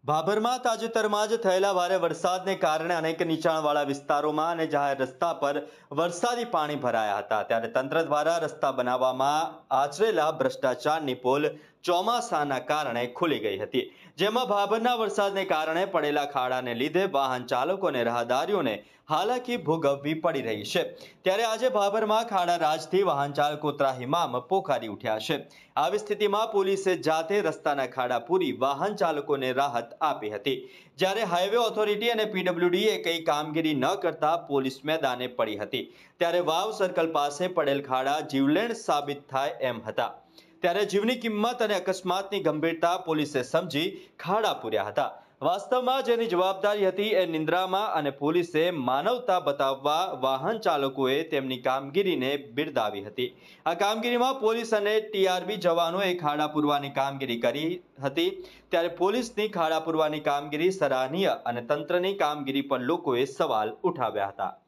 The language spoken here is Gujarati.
ભાભરમાં તાજેતરમાં જ થયેલા ભારે વરસાદને કારણે અનેક નીચાણવાળા વિસ્તારોમાં અને જાહેર રસ્તા પર વરસાદી પાણી ભરાયા હતા। ત્યારે તંત્ર દ્વારા રસ્તા બનાવવામાં આચરેલા ભ્રષ્ટાચારની પોલ ચોમાસાના કારણે ખુલી ગઈ હતી, જેમાં ભાભરના વરસાદને કારણે પડેલા ખાડાને લીધે વાહન ચાલકો અને રાહદારીઓને હાલાકી ભોગવવી પડી રહી છે। ત્યારે આજે ભાભરમાં ખાડા રાજથી વાહન ચાલકો ત્રાહિમામ પોકારી ઉઠ્યા છે। આવી સ્થિતિમાં પોલીસે જાતે રસ્તાના ખાડા પૂરી વાહન ચાલકોને રાહત આપી હતી, જ્યારે હાઈવે ઓથોરિટી અને પીડબ્લ્યુડીએ કઈ કામગીરી ન કરતા પોલીસ મેદાને પડી હતી। ત્યારે વાવ સર્કલ પાસે પડેલ ખાડા જીવલેણ સાબિત થાય એમ હતા। ત્યારે જીવની કિંમત અને અકસ્માતની ગંભીરતા પોલીસે સમજી ખાડા પૂર્યા હતા। વાસ્તવમાં જેની જવાબદારી હતી એ નિંદ્રામાં અને પોલીસે માનવતા બતાવવા વાહન ચાલકોએ તેમની કામગીરીને બિરદાવી હતી। આ કામગીરીમાં પોલીસ અને ટીઆરબી જવાનોએ ખાડા પૂરવાની કામગીરી કરી હતી। ત્યારે પોલીસની ખાડા પૂરવાની કામગીરી સરાહનીય અને તંત્રની કામગીરી પર લોકોએ સવાલ ઉઠાવ્યા હતા।